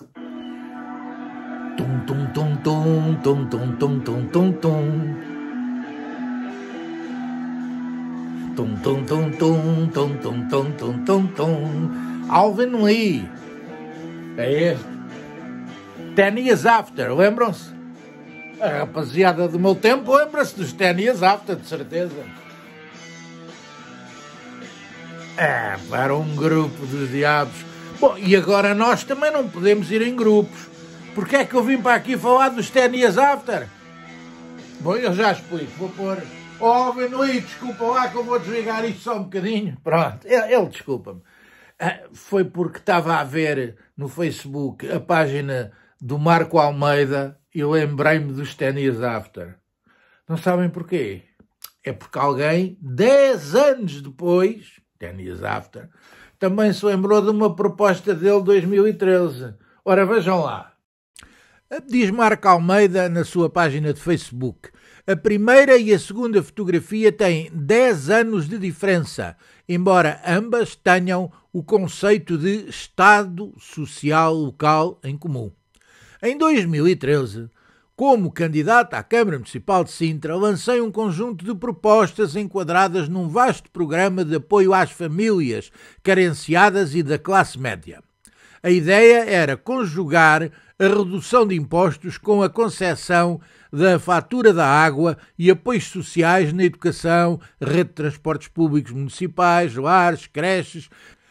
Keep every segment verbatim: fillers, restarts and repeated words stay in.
Tum, tum, tum, tum, tum, tum, tum, tum, tum, tum. Tum, tum, tum, tum, tum, tum, tum, tum, tum, tum. Alvin Lee. É este. Ten Years After, lembram-se? A rapaziada do meu tempo lembra-se dos Ten Years After, de certeza. É, para um grupo dos diabos. Bom, e agora nós também não podemos ir em grupos. Porquê é que eu vim para aqui falar dos Ten Years After? Bom, eu já explico. Vou pôr... Oh, Alvin Lee, desculpa lá que eu vou desligar isto só um bocadinho. Pronto, ele, ele desculpa-me. Ah, foi porque estava a ver no Facebook a página do Marco Almeida e lembrei-me dos Ten Years After. Não sabem porquê? É porque alguém, dez anos depois, Ten Years After, também se lembrou de uma proposta dele de dois mil e treze. Ora, vejam lá. Diz Marco Almeida na sua página de Facebook: a primeira e a segunda fotografia têm dez anos de diferença, embora ambas tenham o conceito de Estado Social Local em comum. Em dois mil e treze, como candidato à Câmara Municipal de Sintra, lancei um conjunto de propostas enquadradas num vasto programa de apoio às famílias carenciadas e da classe média. A ideia era conjugar a redução de impostos com a concessão da fatura da água e apoios sociais na educação, rede de transportes públicos municipais, lares, creches.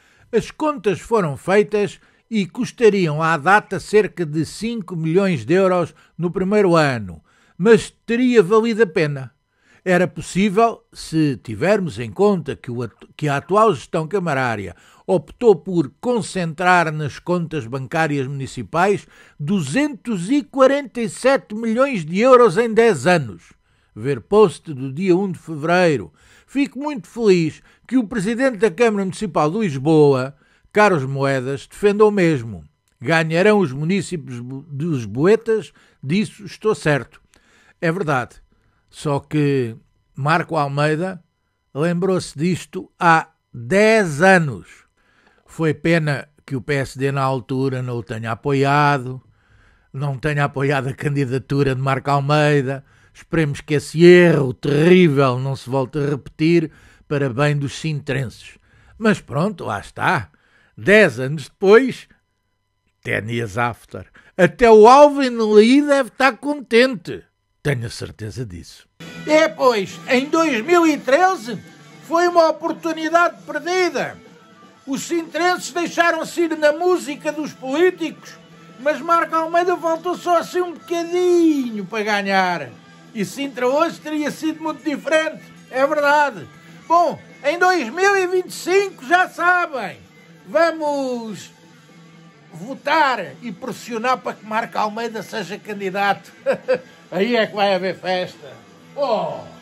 As contas foram feitas e custariam à data cerca de cinco milhões de euros no primeiro ano, mas teria valido a pena. Era possível se tivermos em conta que, o, que a atual gestão camarária optou por concentrar nas contas bancárias municipais duzentos e quarenta e sete milhões de euros em dez anos. Ver post do dia um de fevereiro. Fico muito feliz que o Presidente da Câmara Municipal de Lisboa, Carlos Moedas, defenda o mesmo. Ganharão os municípios de Lisboetas, disso estou certo. É verdade. Só que Marco Almeida lembrou-se disto há dez anos. Foi pena que o P S D na altura não o tenha apoiado, não tenha apoiado a candidatura de Marco Almeida. Esperemos que esse erro terrível não se volte a repetir para bem dos sintrenses. Mas pronto, lá está. Dez anos depois, Ten Years After. Até o Alvin Lee deve estar contente. Tenho a certeza disso. É, pois, em dois mil e treze foi uma oportunidade perdida. Os sintrenses deixaram-se ir na música dos políticos, mas Marco Almeida faltou só assim um bocadinho para ganhar. E Sintra hoje teria sido muito diferente, é verdade. Bom, em dois mil e vinte e cinco, já sabem, vamos votar e pressionar para que Marco Almeida seja candidato. Aí é que vai haver festa. Oh!